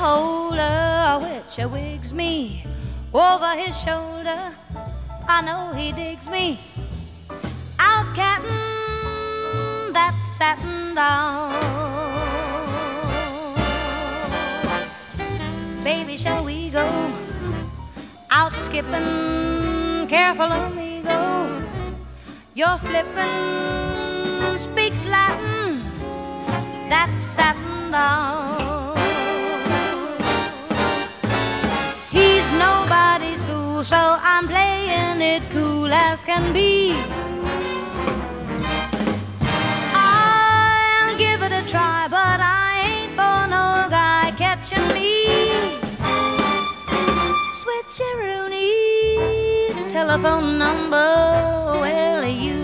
holder which wigs me over his shoulder. I know he digs me. Out cattin' that satin down. Baby, shall we go out skipping? Careful of me, go. You're flippin', speaks Latin, that's satin down. He's nobody's fool, so I'm playing it cool as can be. I'll give it a try, but I ain't for no guy catching me. Switcheroonie, telephone number, well, you